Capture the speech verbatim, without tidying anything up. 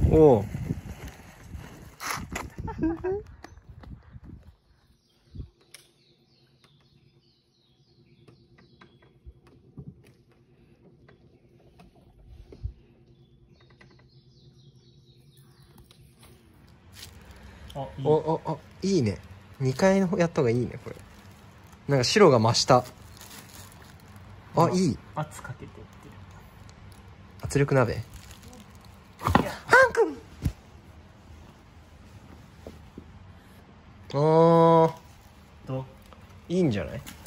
おお。 あ、いい。 おおお、いいね。にかいのやった方がいいねこれ。なんか白が増した。あ、いい。 圧かけてってる。 圧力鍋。ハン君。あー、 どう？ いいんじゃない？